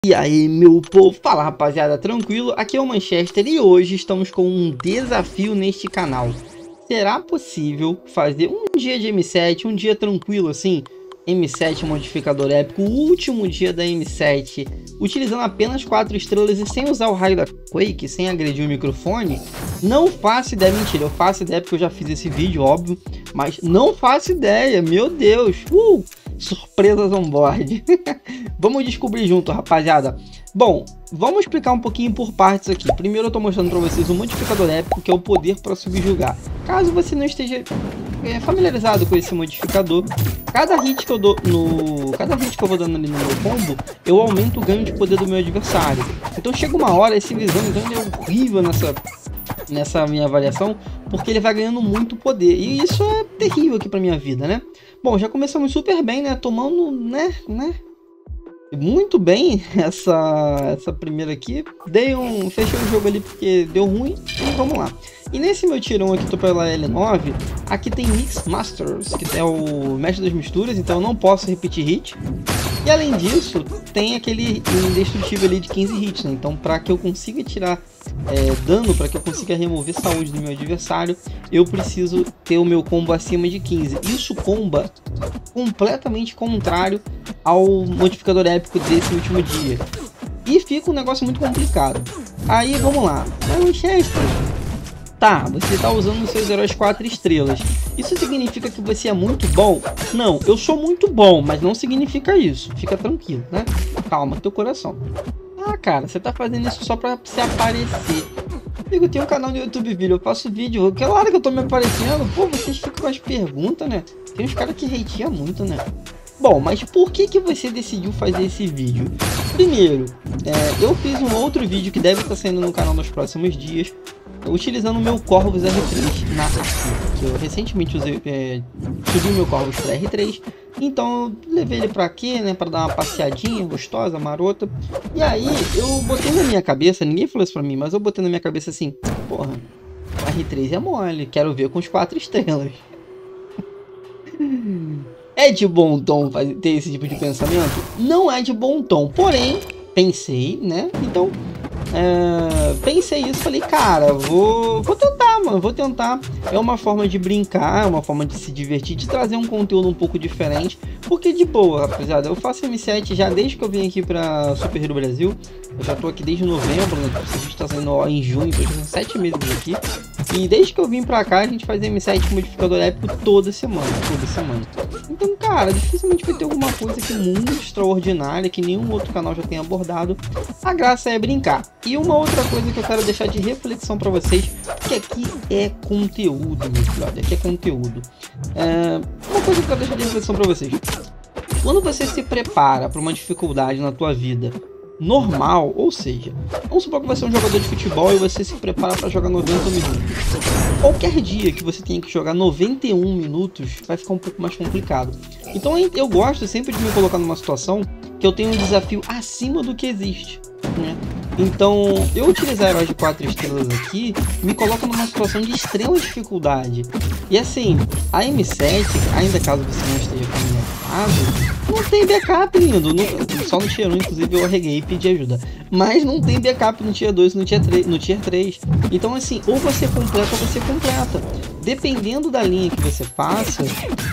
E aí, meu povo, fala rapaziada, tranquilo? Aqui é o Manchester e hoje estamos com um desafio neste canal. Será possível fazer um dia de M7, um dia tranquilo assim? M7 modificador épico, o último dia da M7, utilizando apenas 4 estrelas e sem usar o raio da Quake, sem agredir o microfone? Não faço ideia, mentira, eu faço ideia porque eu já fiz esse vídeo, óbvio, mas não faço ideia, meu Deus, surpresas on board. Vamos descobrir junto, rapaziada. Bom, vamos explicar um pouquinho por partes aqui. Primeiro eu tô mostrando para vocês o modificador épico, que é o poder para subjugar. Caso você não esteja familiarizado com esse modificador, cada hit que eu dou cada hit que eu vou dando ali no meu combo, eu aumento o ganho de poder do meu adversário. Então chega uma hora, esse visão é horrível nessa minha avaliação, porque ele vai ganhando muito poder, e isso é terrível aqui pra minha vida, né? Bom, já começamos super bem, né? Tomando, né? Muito bem essa primeira aqui. Fechei o jogo ali porque deu ruim e vamos lá. E nesse meu tirão aqui, tô pela L9, aqui tem Mix Masters, que é o mestre das misturas, então eu não posso repetir hit. E além disso, tem aquele indestrutível ali de 15 hits, né? Então para que eu consiga tirar dano, para que eu consiga remover saúde do meu adversário, eu preciso ter o meu combo acima de 15. Isso comba completamente contrário ao modificador épico desse último dia. E fica um negócio muito complicado. Aí vamos lá. Manchester. Tá, você tá usando os seus heróis 4 estrelas. Isso significa que você é muito bom? Não, eu sou muito bom, mas não significa isso. Fica tranquilo, né? Calma, teu coração. Ah, cara, você tá fazendo isso só pra se aparecer. Amigo, eu tenho um canal no YouTube, vídeo, eu faço vídeo. Aquela hora que eu tô me aparecendo, pô, vocês ficam com as perguntas, né? Tem uns caras que hateam muito, né? Bom, mas por que você decidiu fazer esse vídeo? Primeiro, eu fiz um outro vídeo que deve estar saindo no canal nos próximos dias, utilizando o meu Corvus R3 na Aqui, que eu recentemente subi o meu Corvus para R3, então eu levei ele para aqui, né, para dar uma passeadinha gostosa, marota. E aí eu botei na minha cabeça, ninguém falou isso para mim, mas eu botei na minha cabeça assim, porra, R3 é mole, quero ver com os 4 estrelas. É de bom tom ter esse tipo de pensamento? Não é de bom tom, porém, pensei, né? Então, pensei isso, falei, cara, vou tentar, mano, vou tentar. É uma forma de brincar, é uma forma de se divertir, de trazer um conteúdo um pouco diferente, porque de boa, rapaziada, eu faço M7 já desde que eu vim aqui pra Super Hero Brasil. Eu já tô aqui desde novembro, né? Esse vídeo tá saindo em junho, tô já 7 meses aqui. E desde que eu vim pra cá, a gente faz M7 modificador épico toda semana. Então, cara, dificilmente vai ter alguma coisa aqui muito extraordinária que nenhum outro canal já tenha abordado. A graça é brincar. E uma outra coisa que eu quero deixar de reflexão pra vocês, que aqui é conteúdo, meu brother, aqui é conteúdo. Uma coisa que eu quero deixar de reflexão pra vocês. Quando você se prepara para uma dificuldade na tua vida normal, ou seja, vamos supor que você é um jogador de futebol e você se prepara para jogar 90 minutos. Qualquer dia que você tenha que jogar 91 minutos vai ficar um pouco mais complicado. Então eu gosto sempre de me colocar numa situação que eu tenho um desafio acima do que existe, né? Então, eu utilizar heróis de 4 estrelas aqui me coloca numa situação de extrema dificuldade. E assim, a M7, ainda caso você não esteja com a minha casa, não tem backup, lindo. Só no Tier 1, inclusive, eu arreguei e pedi ajuda. Mas não tem backup no Tier 2 e no Tier 3. Então, assim, ou você completa ou você completa. Dependendo da linha que você faça,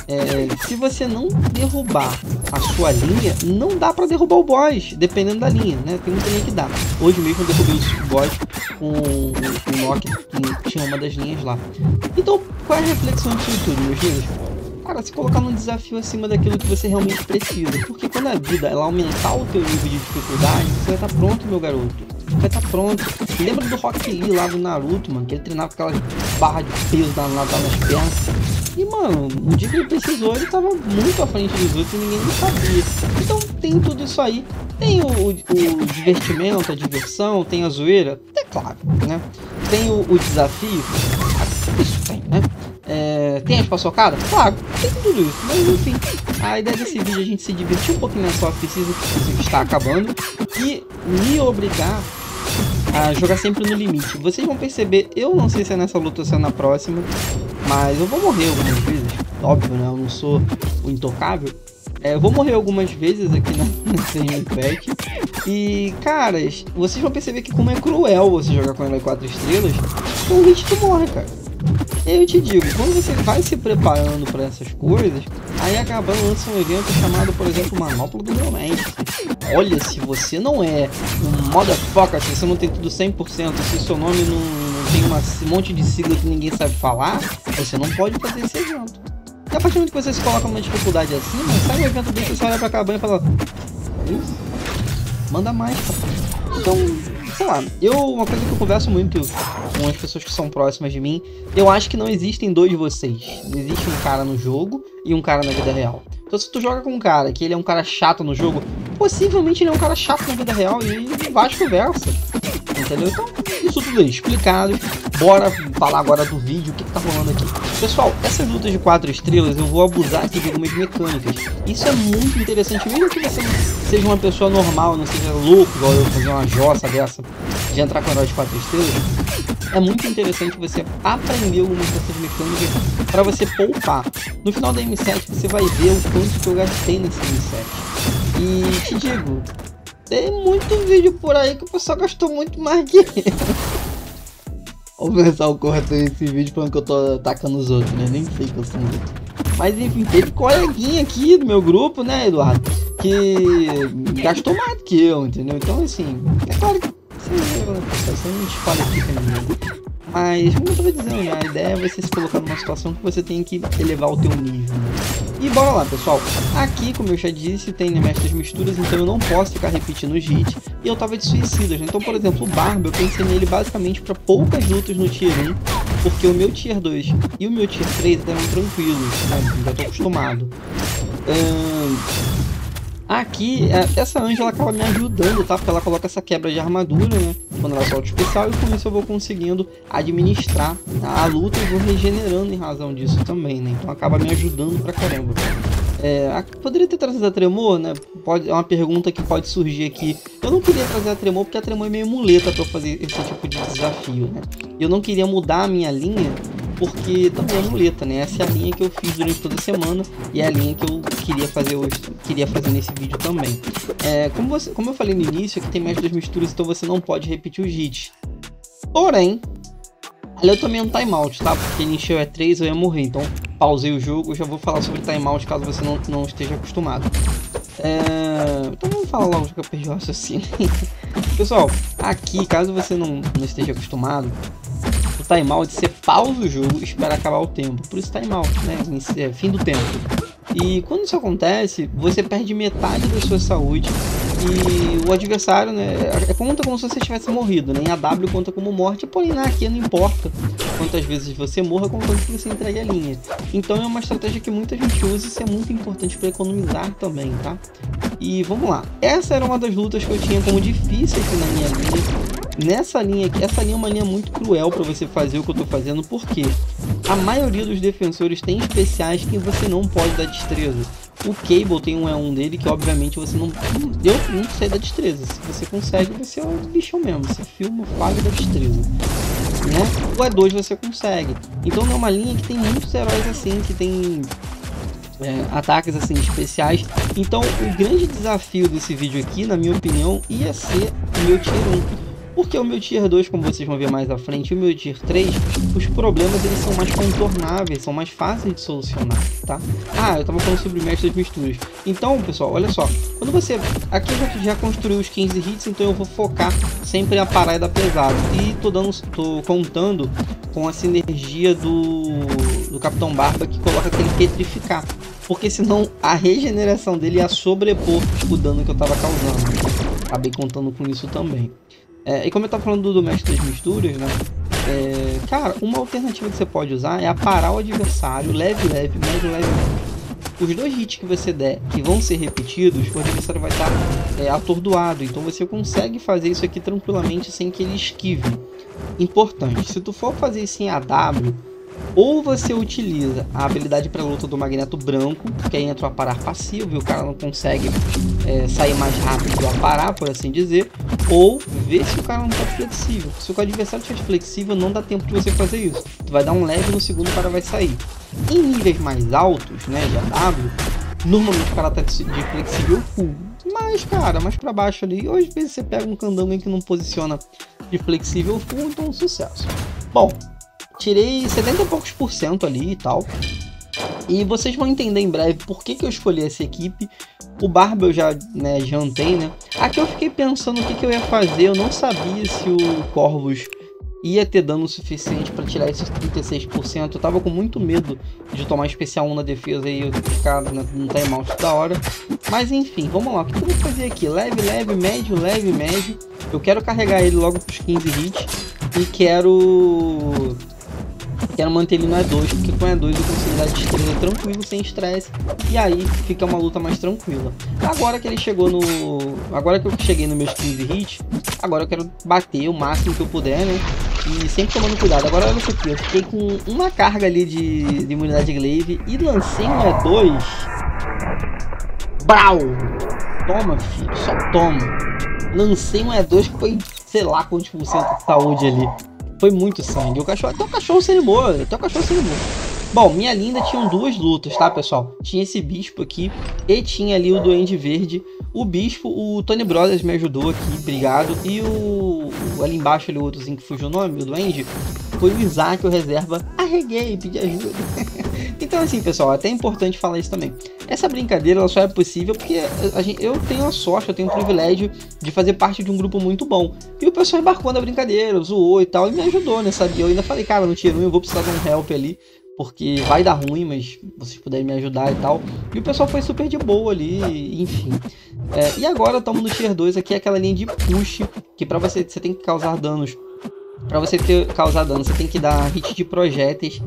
se você não derrubar a sua linha, não dá pra derrubar o boss, dependendo da linha, né? Tem muita linha que dá. Hoje mesmo eu derrubei o boss com o Nokia, que tinha uma das linhas lá. Então, qual é a reflexão disso tudo, meus lindos? Cara, se colocar num desafio acima daquilo que você realmente precisa. Porque quando a vida ela aumentar o teu nível de dificuldade, você vai estar pronto, meu garoto. Vai estar pronto. Lembra do Rock Lee lá do Naruto, mano? Que ele treinava com aquelas barras de peso nas pernas. E, mano, no dia que ele precisou, ele tava muito à frente dos outros e ninguém nem sabia. Então tem tudo isso aí. Tem o divertimento, a diversão, tem a zoeira. É claro, né? Tem o desafio. Isso tem, né? Tem as paçocadas? Claro, tem tudo isso, mas enfim, a ideia desse vídeo é a gente se divertir um pouquinho nessa off-season que está acabando e me obrigar a jogar sempre no limite. Vocês vão perceber, eu não sei se é nessa luta ou se é na próxima, mas eu vou morrer algumas vezes, óbvio, né? Eu não sou o intocável, Eu vou morrer algumas vezes aqui nesse patch. E, caras, vocês vão perceber que como é cruel você jogar com herói 4 estrelas, então o hit tu morre, cara. E aí eu te digo, quando você vai se preparando para essas coisas, aí acaba lançando um evento chamado, por exemplo, Manopla do Meu Mestre. Olha, se você não é um motherfucker, se você não tem tudo 100%, se seu nome não tem um monte de sigla que ninguém sabe falar, você não pode fazer esse evento. E a partir do momento que você se coloca numa dificuldade assim, sai um evento desse, você olha pra cá e fala: isso? Manda mais, cara. Então, sei lá, uma coisa que eu converso muito com as pessoas que são próximas de mim, eu acho que não existem dois de vocês. Não existe um cara no jogo e um cara na vida real. Então se tu joga com um cara que ele é um cara chato no jogo, possivelmente ele é um cara chato na vida real e vice-versa. Entendeu? Então, isso tudo aí explicado. Bora falar agora do vídeo, o que tá rolando aqui. Pessoal, essas lutas de 4 estrelas eu vou abusar aqui de algumas mecânicas. Isso é muito interessante, mesmo que você seja uma pessoa normal, não seja louco, igual eu fazer uma jossa dessa, de entrar com herói de 4 estrelas. É muito interessante você aprender algumas dessas mecânicas para você poupar. No final da M7 você vai ver o quanto que eu gastei nesse M7. E te digo, tem muito vídeo por aí que o pessoal gastou muito mais que eu. O pessoal corta esse vídeo falando que eu tô atacando os outros, né? Nem sei que eu sou muito. Mas enfim, teve coleguinha aqui do meu grupo, né, Eduardo? Que gastou mais do que eu, entendeu? Então assim, é claro que você não desqualifica ninguém. Mas, como eu tava dizendo, né, a ideia é você se colocar numa situação que você tem que elevar o teu nível, né? E bora lá, pessoal. Aqui, como eu já disse, tem mestre das misturas, então eu não posso ficar repetindo os hits. E eu tava de suicidas, né? Então, por exemplo, o Barba, eu pensei nele basicamente para poucas lutas no Tier 1, porque o meu Tier 2 e o meu Tier 3 eram tranquilos, né? Já tô acostumado. Aqui, essa Ângela acaba me ajudando, tá? Porque ela coloca essa quebra de armadura, né? Quando ela solta o especial, e com isso eu vou conseguindo administrar a luta e vou regenerando em razão disso também, né? Então acaba me ajudando pra caramba. Poderia ter trazido a Tremor, né? É uma pergunta que pode surgir aqui. Eu não queria trazer a Tremor porque a Tremor é meio muleta pra eu fazer esse tipo de desafio, né? Eu não queria mudar a minha linha porque também é muleta, né? Essa é a linha que eu fiz durante toda a semana e é a linha que eu queria fazer hoje, queria fazer nesse vídeo também. Como eu falei no início, aqui tem mestre das misturas, então você não pode repetir os hits. Porém, ali eu tomei um timeout, tá? Porque ele encheu 3, eu ia morrer, então pausei o jogo. Eu já vou falar sobre timeout caso você não esteja acostumado. Então vamos falar logo que eu perdi o raciocínio. Pessoal, aqui, caso você não esteja acostumado, o timeout, você pausa o jogo e espera acabar o tempo. Por isso timeout, né? Fim do tempo. E quando isso acontece, você perde metade da sua saúde e o adversário, né, conta como se você tivesse morrido, né? Em AW conta como morte, porém na aqui não importa quantas vezes você morra, contanto que você entregue a linha. Então é uma estratégia que muita gente usa e isso é muito importante para economizar também, tá? E vamos lá. Essa era uma das lutas que eu tinha como difícil aqui na minha linha. Nessa linha aqui, essa linha é uma linha muito cruel para você fazer o que eu tô fazendo, porque a maioria dos defensores tem especiais que você não pode dar destreza. O Cable tem um E1 dele que obviamente você não... Eu não sei da destreza. Se você consegue, você é um bichão mesmo. Você filma, falha da destreza, né? O E2 você consegue. Então é uma linha que tem muitos heróis assim, que tem... ataques assim especiais. Então o grande desafio desse vídeo aqui, na minha opinião, ia ser o meu Tier 1. Porque o meu Tier 2, como vocês vão ver mais à frente, e o meu Tier 3, os problemas eles são mais contornáveis, são mais fáceis de solucionar, tá? Eu tava falando sobre o mestre das misturas. Então, pessoal, olha só. Quando você... Aqui eu já construí os 15 hits, então eu vou focar sempre a parada pesada. E tô contando com a sinergia do Capitão Barba, que coloca aquele petrificar. Porque senão a regeneração dele ia sobrepor o dano que eu tava causando. Acabei contando com isso também. E como eu tava falando do mestre das misturas, né? Cara, uma alternativa que você pode usar é aparar o adversário leve, médio, leve. Os dois hits que você der, que vão ser repetidos, o adversário vai estar atordoado. Então você consegue fazer isso aqui tranquilamente sem que ele esquive. Importante, se tu for fazer isso em AW, ou você utiliza a habilidade para luta do Magneto Branco, que aí entra o aparar passivo e o cara não consegue sair mais rápido do aparar, por assim dizer, ou ver se o cara não está flexível. Se o adversário estiver flexível, não dá tempo de você fazer isso. Tu vai dar um leve, no segundo o cara vai sair. Em níveis mais altos, né, de AW, Normalmente o cara tá de flexível full. Mas, cara, mais pra baixo ali, ou às vezes você pega um candango que não posiciona de flexível full, então sucesso. Bom, tirei 70 e poucos % ali e tal. E vocês vão entender em breve por que eu escolhi essa equipe. O Barba eu já jantei, né? Aqui eu fiquei pensando o que eu ia fazer. Eu não sabia se o Corvus ia ter dano suficiente para tirar esses 36%. Eu tava com muito medo de tomar especial 1 na defesa e eu ficar no timeout da hora. Mas enfim, vamos lá. O que eu vou fazer aqui? Leve, leve, médio, leve, médio. Eu quero carregar ele logo pros 15 hits. E quero manter ele no E2, porque com E2 eu consigo dar destreza tranquilo, sem estresse, e aí fica uma luta mais tranquila. Agora que ele chegou no... Agora que eu cheguei nos meus 15 hits, agora eu quero bater o máximo que eu puder, né? E sempre tomando cuidado. Agora olha isso aqui, eu fiquei com uma carga ali de imunidade glaive e lancei um E2. Brau! Toma, filho, só toma. Lancei um E2 que foi, sei lá quantos por cento de saúde ali. Foi muito sangue. Até o cachorro se animou. Bom, minha linda tinham duas lutas, tá, pessoal? Tinha esse bispo aqui e tinha ali o Duende Verde. O bispo, o Tony Brothers me ajudou aqui, obrigado. E ali embaixo, ali, o outrozinho que fugiu o nome, o Duende, foi o Isaac, o reserva. Arreguei, pedi ajuda. Então, assim, pessoal, até é importante falar isso também. Essa brincadeira ela só é possível porque eu tenho a sorte, eu tenho o privilégio de fazer parte de um grupo muito bom. E o pessoal embarcou na brincadeira, zoou e tal, e me ajudou, né, sabe? Eu ainda falei, cara, no tier 1 eu vou precisar de um help ali, porque vai dar ruim, mas vocês puderem me ajudar e tal. E o pessoal foi super de boa ali, enfim. E agora estamos no tier 2, aqui é aquela linha de push, que pra você tem que causar danos. Pra você causar dano, você tem que dar hit de projéteis.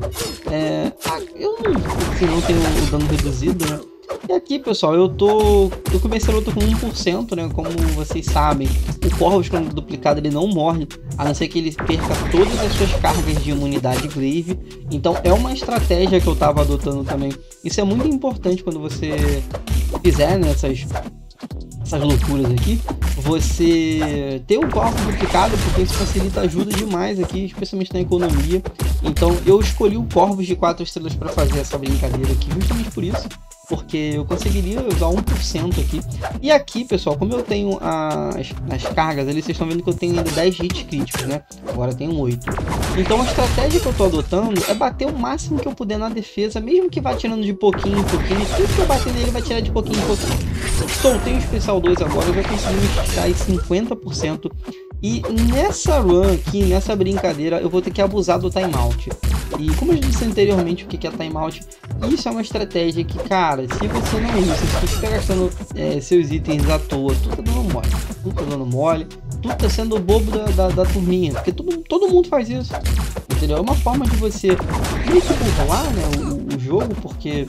Eu não tenho o dano reduzido, né? E aqui, pessoal, eu comecei a luta com 1%, né? Como vocês sabem, o Corvus, quando duplicado, ele não morre, a não ser que ele perca todas as suas cargas de imunidade glaive. Então é uma estratégia que eu tava adotando também. Isso é muito importante quando você fizer, né, essas loucuras aqui, você ter um Corvus duplicado, porque isso ajuda demais aqui, especialmente na economia. Então eu escolhi o Corvus de 4 estrelas para fazer essa brincadeira aqui, justamente por isso, porque eu conseguiria usar 1% aqui. E aqui, pessoal, como eu tenho as cargas ali, vocês estão vendo que eu tenho ainda 10 hits críticos, né? Agora eu tenho 8. Então a estratégia que eu tô adotando é bater o máximo que eu puder na defesa, mesmo que vá tirando de pouquinho em pouquinho. Tudo que eu bater nele vai tirar de pouquinho em pouquinho. Soltei o especial 2 agora, eu já consegui me esticar aí 50%. E nessa run aqui, nessa brincadeira, eu vou ter que abusar do timeout. E como eu disse anteriormente o que é timeout, isso é uma estratégia que, cara, se você não usa, se você fica gastando seus itens à toa, tudo tá dando mole. Tudo tá dando mole, tudo tá sendo o bobo da turminha, porque todo mundo faz isso, entendeu? É uma forma de você meio que burlar, né, o jogo, porque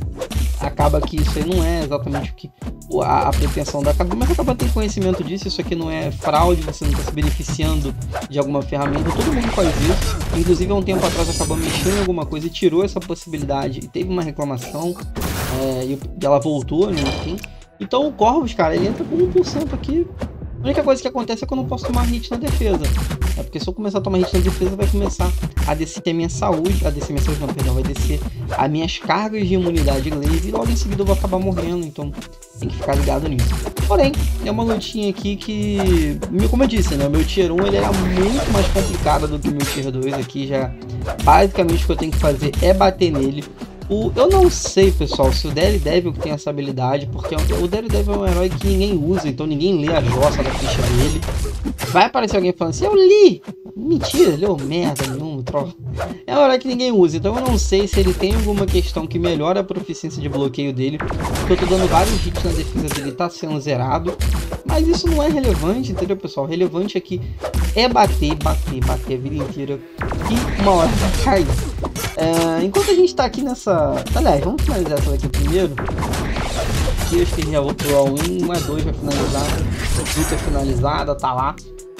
acaba que isso aí não é exatamente o que a pretensão da Kabum, mas acaba tendo conhecimento disso. Isso aqui não é fraude, você não está se beneficiando de alguma ferramenta, todo mundo faz isso. Inclusive há um tempo atrás acabou mexendo em alguma coisa e tirou essa possibilidade e teve uma reclamação, e ela voltou, né, enfim. Então o Corvus, cara, ele entra com 1% aqui. A única coisa que acontece é que eu não posso tomar hit na defesa. Porque se eu começar a tomar hit na defesa, vai começar a descer a minha saúde. A descer minha saúde, não, perdão, vai descer as minhas cargas de imunidade glaive e logo em seguida eu vou acabar morrendo. Então tem que ficar ligado nisso. Porém, é uma lutinha aqui que, como eu disse, né, o meu tier 1 ele era muito mais complicado do que o meu tier 2 aqui. Já basicamente o que eu tenho que fazer é bater nele. Eu não sei, pessoal, se o Daredevil tem essa habilidade, porque o Daredevil é um herói que ninguém usa, então ninguém lê a jossa da ficha dele. Vai aparecer alguém falando assim, eu li! Mentira, leu merda nenhuma, troca. É um herói que ninguém usa, então eu não sei se ele tem alguma questão que melhora a proficiência de bloqueio dele, porque eu tô dando vários hits na defesa dele, tá sendo zerado. Mas isso não é relevante, entendeu, pessoal? O relevante aqui é bater a vida inteira, e uma hora vai cair. Enquanto a gente tá aqui nessa... Aliás, vamos finalizar essa daqui primeiro. Aqui eu acho que já vou pro all-in, 1 a 2 vai finalizar. Luta finalizada, tá lá.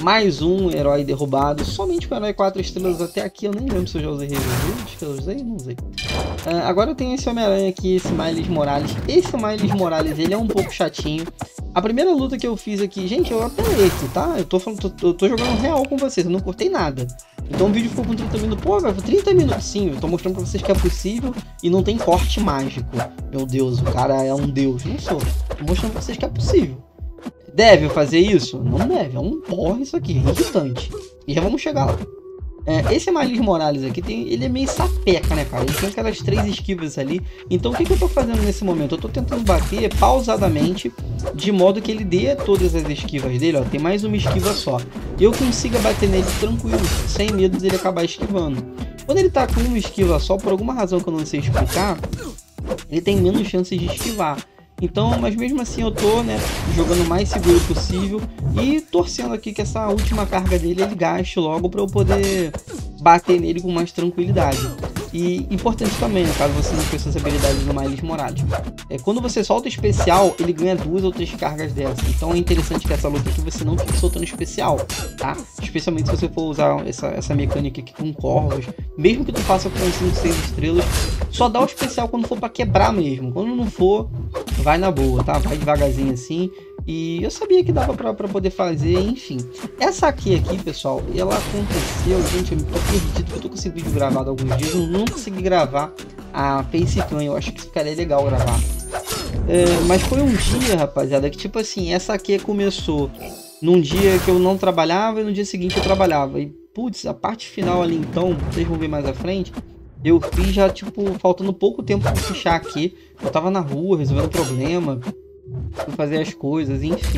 Mais um herói derrubado, somente com o herói 4 estrelas até aqui. Eu nem lembro se eu já usei reviver, acho que eu usei, não usei. Agora eu tenho esse Homem-Aranha aqui, esse Miles Morales. Esse Miles Morales, ele é um pouco chatinho. A primeira luta que eu fiz aqui, gente, eu apelei aqui, tá? Eu tô jogando real com vocês, eu não cortei nada. Então o vídeo ficou com 30 minutos. Pô, velho, 30 minutos sim, eu tô mostrando pra vocês que é possível e não tem corte mágico. Meu Deus, o cara é um deus. Não sou. Tô mostrando pra vocês que é possível. Deve fazer isso? Não deve, é um porra isso aqui, é irritante. E já vamos chegar lá. Esse Miles Morales aqui, ele é meio sapeca, né, cara? Ele tem aquelas 3 esquivas ali. Então o que eu tô fazendo nesse momento? Eu tô tentando bater pausadamente, de modo que ele dê todas as esquivas dele, ó. Tem mais uma esquiva só. E eu consiga bater nele tranquilo, sem medo dele acabar esquivando. Quando ele tá com uma esquiva só, por alguma razão que eu não sei explicar, ele tem menos chances de esquivar. Então, mas mesmo assim eu tô, né, jogando o mais seguro possível e torcendo aqui que essa última carga dele ele gaste logo para eu poder bater nele com mais tranquilidade. E importante também, né, caso você não conheça as habilidades do Miles Morales, quando você solta o especial, ele ganha 2 ou 3 cargas dessa. Então é interessante que essa luta aqui você não fique soltando especial, tá? Especialmente se você for usar essa mecânica aqui com corvos, mesmo que tu faça com 5, 6 estrelas, só dá o especial quando for para quebrar mesmo. Quando não for, vai na boa, tá? Vai devagarzinho assim. E eu sabia que dava pra poder fazer, enfim. Essa aqui, pessoal, ela aconteceu, gente, eu tô perdido, eu tô com esse vídeo gravado há alguns dias, eu não consegui gravar a Facecam, eu acho que ficaria legal gravar. Mas foi um dia, rapaziada, que tipo assim, essa aqui começou num dia que eu não trabalhava e no dia seguinte eu trabalhava. E, putz, a parte final ali então, vocês vão ver mais à frente, eu fiz já, tipo, faltando pouco tempo pra fechar aqui. Eu tava na rua, resolvendo problema, fui fazer as coisas, enfim.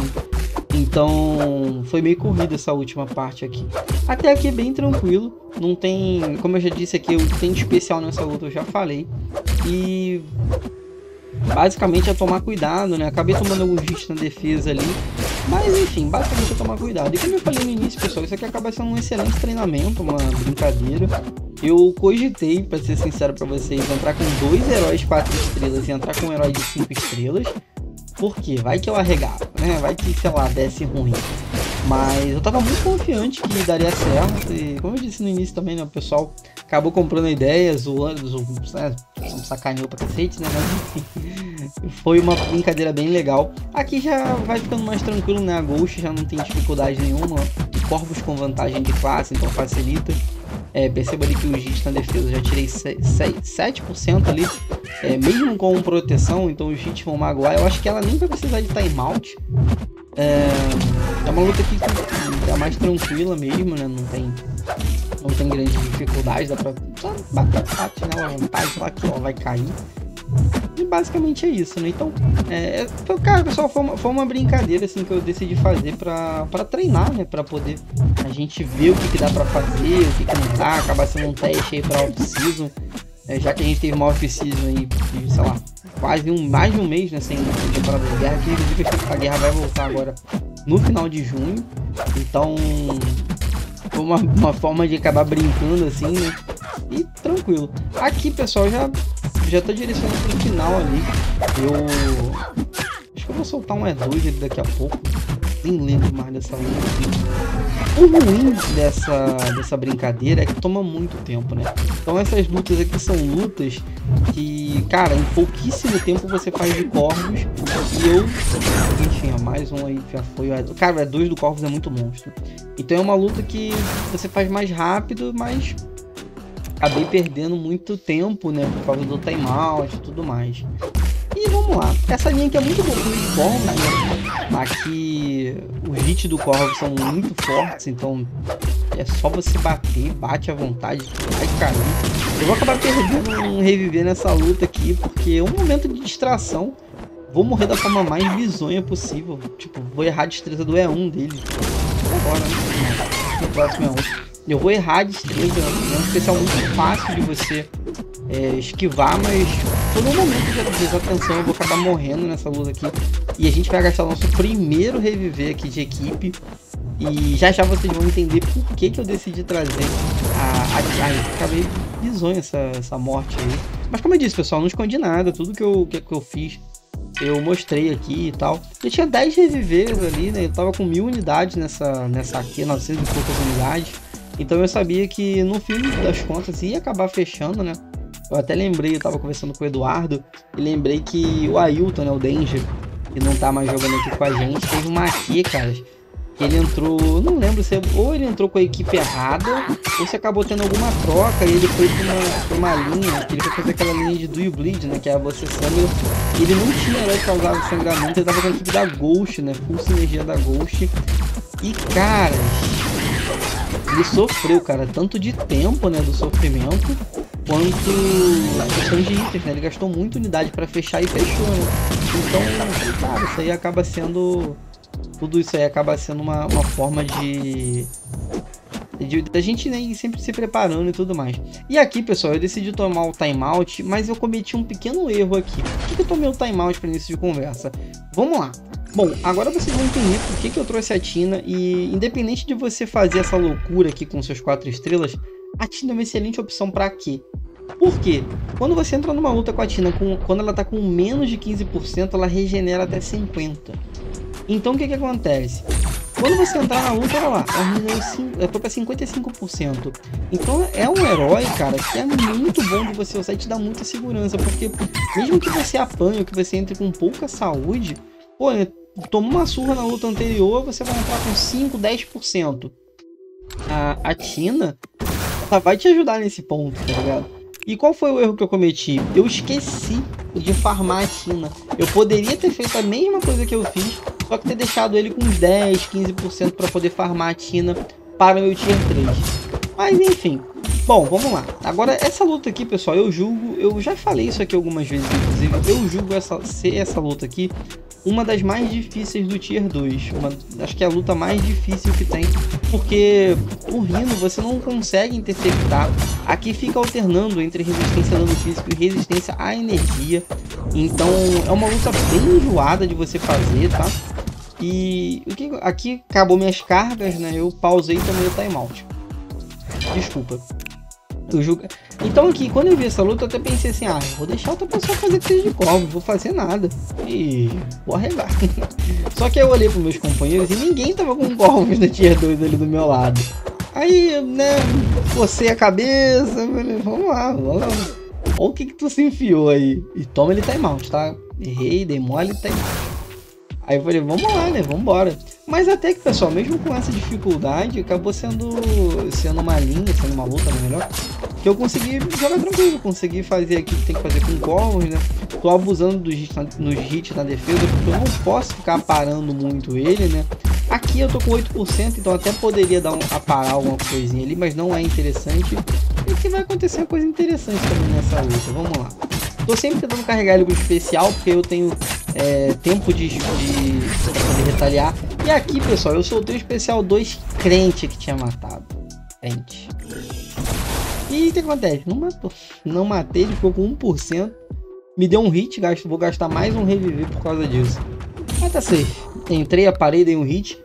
Então foi meio corrida essa última parte aqui. Até aqui é bem tranquilo. Não tem, como eu já disse aqui, eu tenho especial nessa luta, eu já falei. E basicamente é tomar cuidado, né? Acabei tomando alguns hits na defesa ali. Mas enfim, basicamente é tomar cuidado. E como eu falei no início, pessoal, isso aqui acaba sendo um excelente treinamento, uma brincadeira. Eu cogitei, pra ser sincero pra vocês, entrar com 2 heróis 4 estrelas e entrar com um herói de 5 estrelas. Por quê? Vai que eu arregava, né? Vai que, sei lá, desse ruim. Mas eu tava muito confiante que daria certo. E como eu disse no início também, né? O pessoal acabou comprando a ideia, zoando, né? Sacaneou pra cacete, né? Mas enfim, foi uma brincadeira bem legal. Aqui já vai ficando mais tranquilo, né? A Ghost já não tem dificuldade nenhuma. Corvos com vantagem de classe, então facilita. Perceba ali que os hits na defesa eu já tirei 7% ali, mesmo com proteção, então os hits vão magoar. Eu acho que ela nem vai precisar de timeout. É uma luta aqui que é mais tranquila mesmo, né? Não tem grande dificuldade, dá pra só bater a parte nela à vontade, lá que ela vai cair. E basicamente é isso, né? Então, cara, pessoal, foi uma brincadeira assim que eu decidi fazer pra treinar, né? Pra poder a gente ver o que dá pra fazer, o que não dá, acabar sendo um teste aí pra off-season. Já que a gente teve uma off-season aí, sei lá, quase mais de um mês, né? Sem temporada de guerra, que inclusive a guerra vai voltar agora no final de junho. Então, foi uma forma de acabar brincando assim, né? E tranquilo. Aqui, pessoal, já tô direcionando pro final ali. Acho que eu vou soltar um E2 daqui a pouco. Nem lembro mais dessa luta aqui. O ruim dessa brincadeira é que toma muito tempo, né? Então essas lutas aqui são lutas que, cara, em pouquíssimo tempo você faz de Corvos. E enfim, ó, mais um aí já foi. Cara, o E2 do Corvos é muito monstro. Então é uma luta que você faz mais rápido, mas acabei perdendo muito tempo, né, por causa do timeout e tudo mais. E vamos lá, essa linha aqui é muito boa de Corvos, né? Aqui os hits do Corvos são muito fortes, então é só você bate à vontade, vai cair. Eu vou acabar perdendo um reviver nessa luta aqui, porque é um momento de distração. Vou morrer da forma mais bizonha possível, tipo, vou errar a destreza do E1 dele. Agora, né? No próximo E1. Eu vou errar a destreza, é um especial muito fácil de você esquivar, mas por um momento de desatenção eu vou acabar morrendo nessa luta aqui. E a gente vai gastar o nosso primeiro reviver aqui de equipe. E já vocês vão entender por que eu decidi trazer acabei bizonho essa morte aí. Mas como eu disse, pessoal, não escondi nada, tudo que eu fiz eu mostrei aqui e tal. Eu tinha 10 reviveiros ali, né? Eu tava com 1000 unidades nessa aqui, 900 e poucas unidades. Então eu sabia que no fim das contas ia acabar fechando, né? Eu até lembrei, eu tava conversando com o Eduardo e lembrei que o Ailton, né, o Danger, que não tá mais jogando aqui com a gente, teve uma aqui, cara, que ele entrou, não lembro se ou ele entrou com a equipe errada ou se acabou tendo alguma troca e ele foi pra uma linha, que ele foi fazer aquela linha de Do You Bleed, né, que é você sangra, e ele não tinha herói que causava sangramento, ele tava com a equipe da Ghost, né, full sinergia da Ghost, e cara, ele sofreu, cara, tanto de tempo, né, do sofrimento, quanto a questão de itens, né, ele gastou muita unidade pra fechar e fechou, né, então, cara, isso aí acaba sendo... Tudo isso aí acaba sendo uma forma da gente, né, sempre se preparando e tudo mais. E aqui, pessoal, eu decidi tomar o timeout, mas eu cometi um pequeno erro aqui. Por que eu tomei o timeout para início de conversa? Vamos lá. Bom, agora vocês vão entender por que eu trouxe a Tina e, independente de você fazer essa loucura aqui com seus 4 estrelas, a Tina é uma excelente opção para quê? Por quê? Quando você entra numa luta com a Tina, quando ela tá com menos de 15%, ela regenera até 50%. Então o que acontece? Quando você entrar na luta, olha lá, ela foi para 55%. Então é um herói, cara, que é muito bom de você usar e te dá muita segurança, porque mesmo que você apanhe ou que você entre com pouca saúde, pô, toma uma surra na luta anterior, você vai entrar com 5, 10%. A Tina, ela vai te ajudar nesse ponto, tá ligado? E qual foi o erro que eu cometi? Eu esqueci de farmar a Tina. Eu poderia ter feito a mesma coisa que eu fiz, só que ter deixado ele com uns 10, 15% para poder farmar a Tina para o meu tier 3. Mas enfim. Bom, vamos lá. Agora, essa luta aqui, pessoal, eu julgo... Eu já falei isso aqui algumas vezes, inclusive. Eu julgo essa luta aqui uma das mais difíceis do Tier 2. Acho que é a luta mais difícil que tem. Porque o Rhino você não consegue interceptar. Aqui fica alternando entre resistência a dano físico e resistência à energia. Então é uma luta bem enjoada de você fazer, tá? E aqui acabou minhas cargas, né? Eu pausei e tomei o timeout. Desculpa. Então aqui, quando eu vi essa luta, eu até pensei assim, vou deixar outra pessoa fazer trilha de corvo, não vou fazer nada. E vou arregar. Só que eu olhei para meus companheiros e ninguém tava com corvos no tier 2 ali do meu lado. Aí, né, forcei a cabeça, falei, vamos lá. Olha o que tu se enfiou aí. E toma ele timeout, tá? Errei, dei mole, timeout. Aí eu falei, vamos lá, né? Vamos embora. Mas até que, pessoal, mesmo com essa dificuldade, acabou sendo uma linha, sendo uma luta, né, melhor, que eu consegui jogar tranquilo, consegui fazer aqui o que tem que fazer com corvos, né? Tô abusando nos hits na defesa, porque eu não posso ficar parando muito ele, né? Aqui eu tô com 8%, então até poderia parar alguma coisinha ali, mas não é interessante. E que vai acontecer coisa interessante também nessa luta, vamos lá. Tô sempre tentando carregar ele pro especial, porque eu tenho tempo pra poder retaliar. E aqui, pessoal, eu soltei o especial 2 crente que tinha matado. Crente. E o que acontece? Não matou. Não matei, ele ficou com 1%. Me deu um hit, vou gastar mais um reviver por causa disso. Mas tá safe. Entrei, aparei, dei um hit.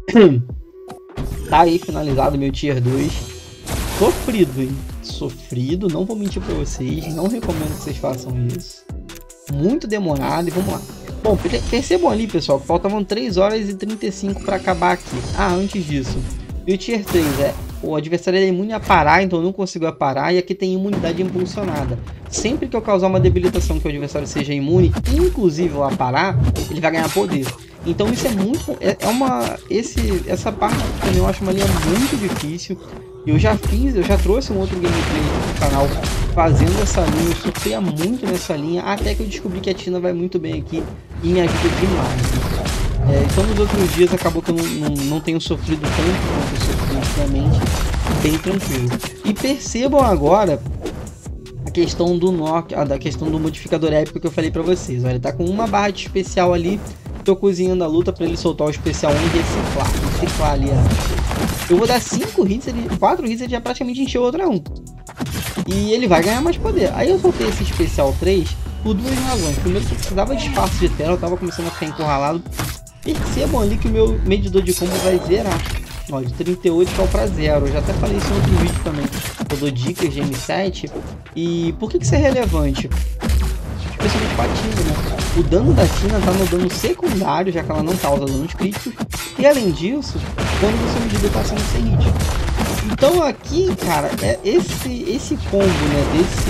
Tá aí finalizado meu tier 2. Sofrido, hein? Sofrido, não vou mentir pra vocês. Não recomendo que vocês façam isso. Muito demorado e vamos lá. Bom, percebam ali, pessoal, que faltavam 3 horas e 35 para acabar aqui. Antes disso, meu tier 3 o adversário é imune a parar, então eu não consigo parar, e aqui tem imunidade impulsionada. Sempre que eu causar uma debilitação que o adversário seja imune, inclusive a parar, ele vai ganhar poder. Então isso é muito... essa parte também eu acho uma linha muito difícil. Eu já trouxe um outro gameplay no canal fazendo essa linha, eu sofria muito nessa linha, até que eu descobri que a Tina vai muito bem aqui e me ajuda demais. Então nos outros dias acabou que eu não tenho sofrido tanto quanto eu sofri ultimamente, bem tranquilo. E percebam agora a questão do da questão do modificador épico que eu falei pra vocês. Olha, ele tá com uma barra de especial ali, tô cozinhando a luta pra ele soltar o especial 1 e reciclar ali eu vou dar 5 hits, 4 hits, ele já praticamente encheu outra 1. E ele vai ganhar mais poder. Aí eu soltei esse especial 3 por 2 razões. Primeiro, que eu precisava de espaço de tela, eu tava começando a ficar encurralado. Percebam ali que o meu medidor de combo vai zerar. Ó, de 38 caiu pra 0. Eu já até falei isso em outro vídeo também. Eu dou dicas de M7. E por que isso é relevante? Especialmente pra Tina, né? o dano da Tina tá no dano secundário, já que ela não causa danos críticos. E além disso, quando você medida tá sendo sem hit. Então aqui, cara, é esse combo, né,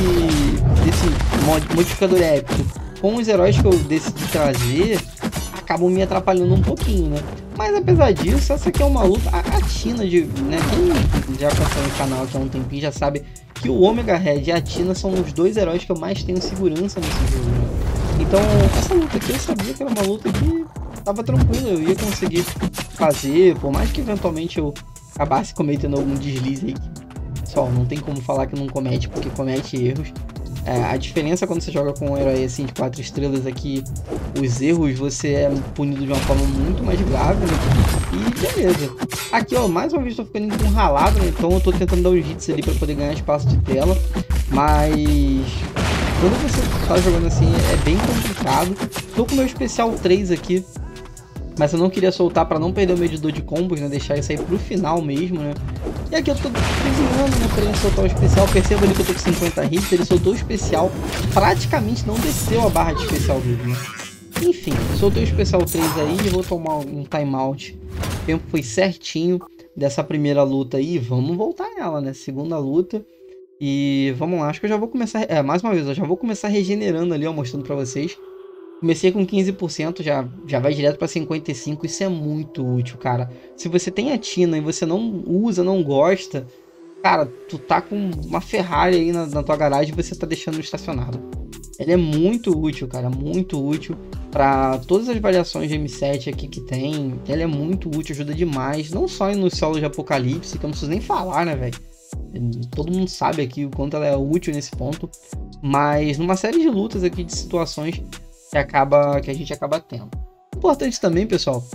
desse modificador épico com os heróis que eu decidi trazer, acabam me atrapalhando um pouquinho, né? Mas apesar disso, essa aqui é uma luta. A Tina, né, quem já acompanha o canal aqui há um tempinho já sabe que o Omega Red e a Tina são os dois heróis que eu mais tenho segurança nesse jogo, né? Então, essa luta aqui eu sabia que era uma luta que tava tranquila, eu ia conseguir fazer, por mais que eventualmente eu acabasse cometendo algum deslize aí. Pessoal, não tem como falar que não comete, porque comete erros. A diferença quando você joga com um herói assim de 4 estrelas é que os erros você é punido de uma forma muito mais grave, né? E beleza. Aqui, ó, mais uma vez tô ficando encurralado, né? Então eu tô tentando dar os hits ali para poder ganhar espaço de tela. Mas quando você tá jogando assim é bem complicado. Tô com o meu especial 3 aqui, mas eu não queria soltar para não perder o medidor de combos, né? Deixar isso aí pro final mesmo, né? E aqui eu tô cozinhando, né, pra ele soltar o especial. Perceba ali que eu tô com 50 hits, ele soltou o especial, praticamente não desceu a barra de especial dele, né? Enfim, soltei o especial 3 aí e vou tomar um timeout. O tempo foi certinho dessa primeira luta aí, vamos voltar nela, né? Segunda luta. E vamos lá, acho que eu já vou começar, mais uma vez, eu já vou começar regenerando ali, ó, mostrando pra vocês. Comecei com 15%, já vai direto para 55%, isso é muito útil, cara. Se você tem a Tina e você não usa, não gosta, cara, tu tá com uma Ferrari aí na tua garagem e você tá deixando estacionado. Ele é muito útil, cara, muito útil para todas as variações de M7 aqui que tem. Ele é muito útil, ajuda demais, não só no solo de Apocalipse, que eu não preciso nem falar, né, velho? Todo mundo sabe aqui o quanto ela é útil nesse ponto, mas numa série de lutas aqui, de situações que a gente acaba tendo. Importante também, pessoal,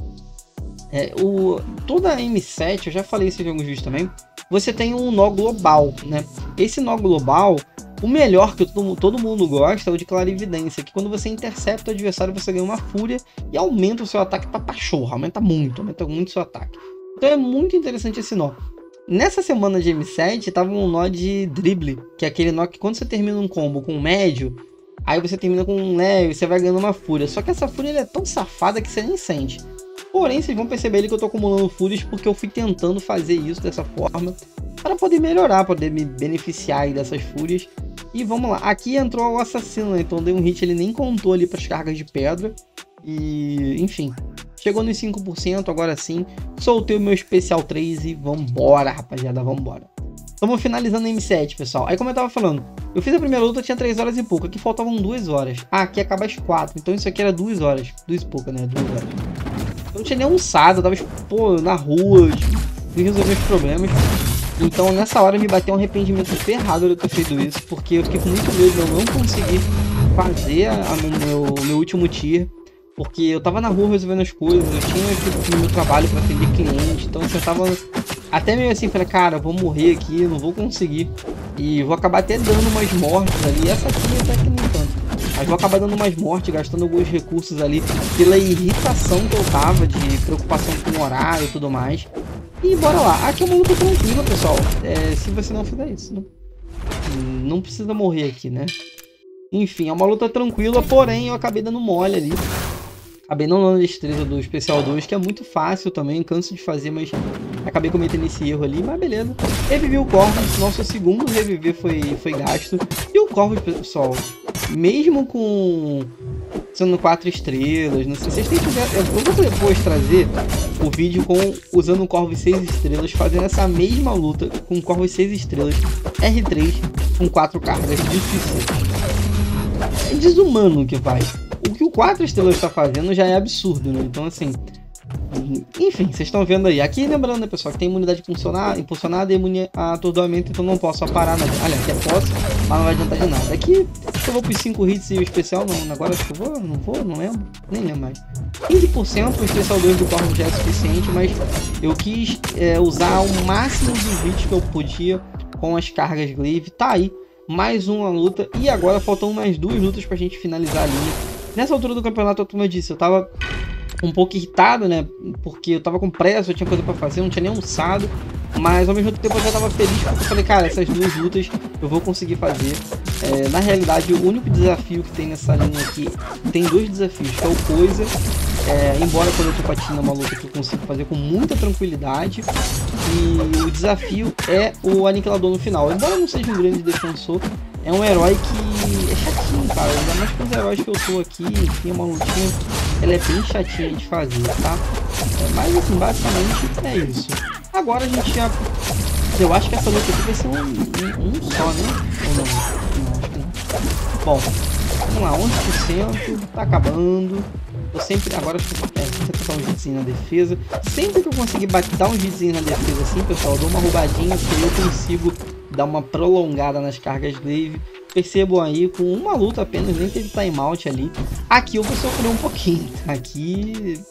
toda a M7, eu já falei isso em alguns vídeos também, você tem um nó global, né? Esse nó global, o melhor que todo mundo gosta é o de clarividência, que quando você intercepta o adversário, você ganha uma fúria e aumenta o seu ataque pra pachorra, aumenta muito o seu ataque. Então é muito interessante esse nó. Nessa semana de M7, tava um nó de drible, que é aquele nó que quando você termina um combo com um médio, aí você termina com um leve, você vai ganhando uma fúria. Só que essa fúria é tão safada que você nem sente. Porém, vocês vão perceber ali que eu tô acumulando fúrias porque eu fui tentando fazer isso dessa forma para poder melhorar, poder me beneficiar aí dessas fúrias. E vamos lá, aqui entrou o assassino, né? Então dei um hit, ele nem contou ali para as cargas de pedra. E, enfim, chegou nos 5%, agora sim. Soltei o meu especial 3 e vambora, rapaziada, vambora. Estamos finalizando a M7, pessoal. Aí como eu tava falando, eu fiz a primeira luta, tinha 3 horas e pouco. Aqui faltavam 2 horas. Ah, aqui acaba às 4. Então isso aqui era 2 horas. 2 e pouca, né? 2 horas. Eu não tinha nem almoçado, eu tava, pô, na rua. Fui resolver os problemas. Então nessa hora me bateu um arrependimento ferrado de eu ter feito isso. Porque eu fiquei com muito medo de eu não conseguir fazer o meu último tier. Porque eu tava na rua resolvendo as coisas. Eu tinha aqui no meu trabalho para atender cliente. Então eu tava até meio assim, falei, cara, eu vou morrer aqui, não vou conseguir. E vou acabar até dando umas mortes ali. Essa aqui até que nem tanto. Mas vou acabar dando umas mortes, gastando alguns recursos ali pela irritação que eu tava, de preocupação com o horário e tudo mais. E bora lá. Aqui é uma luta tranquila, pessoal. Se você não fizer isso, não precisa morrer aqui, né? Enfim, é uma luta tranquila, porém eu acabei dando mole ali. Acabei não dando a destreza do especial 2, que é muito fácil também, canso de fazer, mas acabei cometendo esse erro ali, mas beleza. Revivi o Corvus, nosso segundo reviver foi gasto. E o Corvus, pessoal, mesmo com sendo 4 estrelas, não sei, vocês têm que ver, eu vou depois trazer o vídeo usando o Corvus 6 estrelas, fazendo essa mesma luta com o Corvus 6 estrelas, R3, com 4 cargas de suicídio. É desumano o que vai. O que o 4 estrelas está fazendo já é absurdo, né? Então, assim, enfim, vocês estão vendo aí. Aqui, lembrando, né, pessoal, que tem imunidade impulsionada e imune a atordoamento, então não posso parar. Aliás, até posso, mas não vai adiantar de nada. Aqui, eu vou para os 5 hits e o especial, não, agora acho que eu vou, não lembro, nem lembro mais. 15%, o especial 2 do Corvus já é suficiente, mas eu quis usar o máximo de hits que eu podia com as cargas Glaive. Tá aí, mais uma luta, e agora faltam mais 2 lutas pra gente finalizar a linha. Nessa altura do campeonato, como eu disse, eu tava um pouco irritado, né? Porque eu tava com pressa, eu tinha coisa pra fazer, eu não tinha nem almoçado. Mas ao mesmo tempo eu já tava feliz porque eu falei, cara, essas duas lutas eu vou conseguir fazer. Na realidade, o único desafio que tem nessa linha aqui, tem dois desafios, que é o Coisa. Embora quando eu tô com a Tina é uma luta que eu consigo fazer com muita tranquilidade. E o desafio é o Aniquilador no final. Embora eu não seja um grande defensor, é um herói que é chatinho, cara. Ainda mais com os heróis que eu tô aqui, enfim, uma lutinha, ela é bem chatinha de fazer, tá? Mas assim, basicamente é isso. Agora a gente já... Eu acho que essa luta aqui vai ser um só, né? Ou não? Não, acho que não. Bom, vamos lá, 11%, tá acabando. Eu sempre, agora acho que tenta dar um hitzinho na defesa. Sempre que eu conseguir dar um hitzinho na defesa assim, pessoal, eu dou uma roubadinha, porque eu consigo dar uma prolongada nas cargas Glaive. Percebam aí, com uma luta apenas, nem teve timeout ali. Aqui eu vou sofrer um pouquinho. Aqui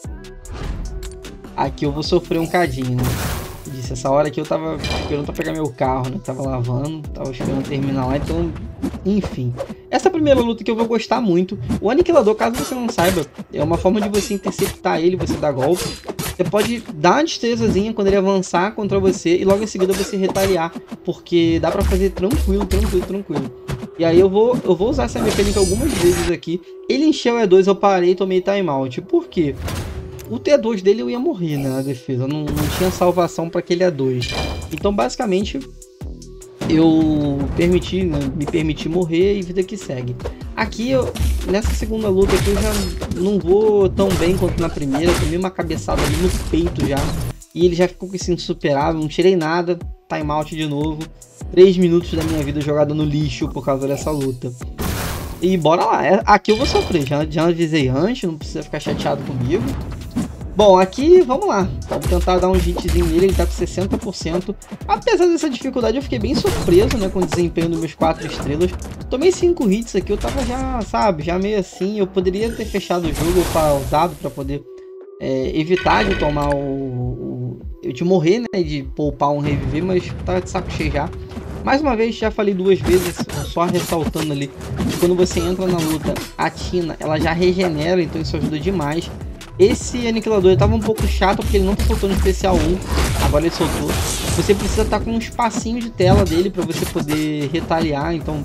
eu vou sofrer um cadinho, né? Disse, essa hora aqui eu tava esperando pra pegar meu carro, né? Tava lavando, tava esperando terminar lá, então... Enfim. Essa primeira luta que eu vou gostar muito. O Aniquilador, caso você não saiba, é uma forma de você interceptar ele, você dar golpe. Você pode dar uma destrezazinha quando ele avançar contra você e logo em seguida você retaliar. Porque dá pra fazer tranquilo. E aí eu vou usar essa mecânica algumas vezes aqui. Ele encheu o E2, eu parei e tomei timeout. Por quê? O T2 dele eu ia morrer, né, na defesa. Não tinha salvação para aquele E2. Então, basicamente, eu me permiti morrer e vida que segue. Aqui, nessa segunda luta aqui, eu já não vou tão bem quanto na primeira. Eu tomei uma cabeçada ali no peito já. E ele já ficou com esse insuperável. Não tirei nada. Timeout de novo. 3 minutos da minha vida jogada no lixo por causa dessa luta. E bora lá. Aqui eu vou sofrer. Já avisei antes. Não precisa ficar chateado comigo. Bom, aqui, vamos lá. Vamos tentar dar um hitzinho nele, ele tá com 60%. Apesar dessa dificuldade, eu fiquei bem surpreso, né, com o desempenho dos meus 4 estrelas. Tomei 5 hits aqui, eu tava já, sabe, já meio assim. Eu poderia ter fechado o jogo, pausado, pra poder evitar de tomar de morrer, né, de poupar um reviver, mas tava de saco cheio já. Mais uma vez, já falei 2 vezes, só ressaltando ali, que quando você entra na luta, a Tina, ela já regenera, então isso ajuda demais. Esse Aniquilador estava um pouco chato porque ele não tá soltando especial 1, agora ele soltou. Você precisa estar com um espacinho de tela dele para você poder retaliar, então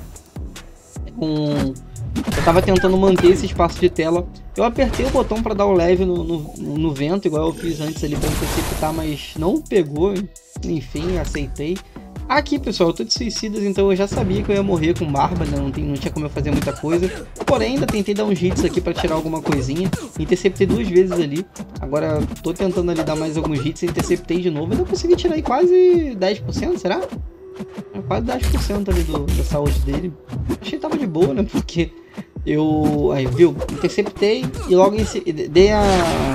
eu tava tentando manter esse espaço de tela. Eu apertei o botão para dar o leve no vento, igual eu fiz antes ali para interceptar, mas não pegou, enfim, aceitei. Aqui, pessoal, eu tô de suicidas, então eu já sabia que eu ia morrer com barba, né? Não tinha como eu fazer muita coisa. Porém, ainda tentei dar uns hits aqui pra tirar alguma coisinha. Interceptei 2 vezes ali. Agora tô tentando ali dar mais alguns hits, interceptei de novo. Ainda consegui tirar aí quase 10%, será? Quase 10% ali da saúde dele. Achei que tava de boa, né? Porque aí, viu? Interceptei e logo em seguida... Dei a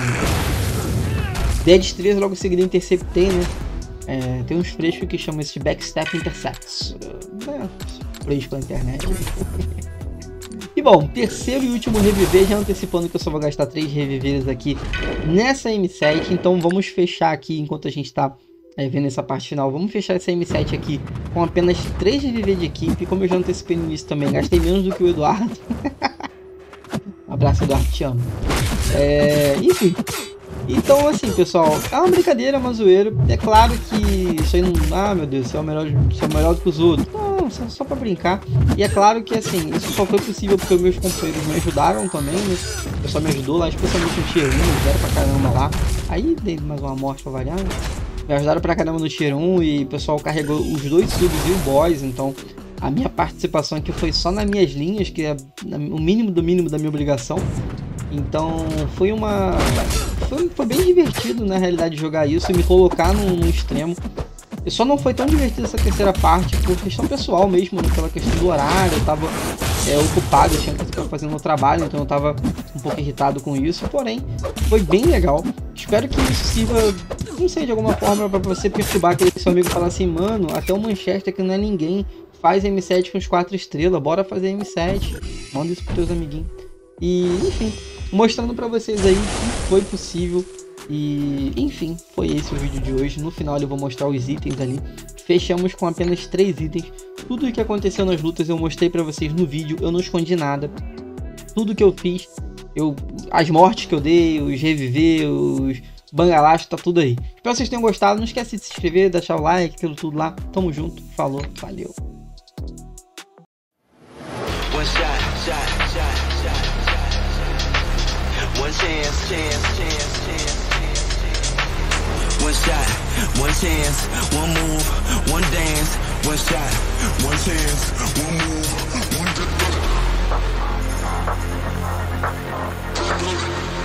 destreza, logo em seguida interceptei, né? Tem uns frescos que chamam esse de Backstep Intercepts. Fresco na internet. E bom, terceiro e último reviver, já antecipando que eu só vou gastar 3 reviveres aqui nessa M7. Então vamos fechar aqui, enquanto a gente tá vendo essa parte final, vamos fechar essa M7 aqui com apenas 3 reviver de equipe. Como eu já antecipei no início também, gastei menos do que o Eduardo. Um abraço, Eduardo, te amo. Enfim. Então, assim, pessoal, é uma brincadeira, é uma zoeira. É claro que isso aí não... Ah, meu Deus, você é o melhor do que os outros. Não, só pra brincar. E é claro que, assim, isso só foi possível porque meus companheiros me ajudaram também, né? O pessoal me ajudou lá, especialmente no Tier 1, me ajudaram pra caramba lá. Aí dei mais uma morte pra variar, né? Me ajudaram pra caramba no Tier 1 e o pessoal carregou os 2 subs e o boss, então... A minha participação aqui foi só nas minhas linhas, que é o mínimo do mínimo da minha obrigação. Então foi bem divertido, na realidade, jogar isso e me colocar num extremo. E só não foi tão divertido essa terceira parte por questão pessoal mesmo, né? Pela questão do horário, eu tava ocupado, eu tinha coisa pra fazer no trabalho, então eu tava um pouco irritado com isso. Porém, foi bem legal. Espero que isso sirva, não sei, de alguma forma pra você perturbar aquele seu amigo e falar assim, mano, até o Manchester que não é ninguém faz M7 com os 4 estrelas, bora fazer M7. Manda isso pros teus amiguinhos. E, enfim, mostrando pra vocês aí que foi possível. E, enfim, foi esse o vídeo de hoje. No final eu vou mostrar os itens ali. Fechamos com apenas 3 itens. Tudo o que aconteceu nas lutas eu mostrei pra vocês no vídeo. Eu não escondi nada. Tudo que eu fiz, as mortes que eu dei, os reviver, Bangalacho, tá tudo aí. Espero que vocês tenham gostado. Não esquece de se inscrever, deixar o like, aquilo tudo lá. Tamo junto. Falou, valeu. One shot, one chance, one move, one dance. One shot, one chance, one move, one dance.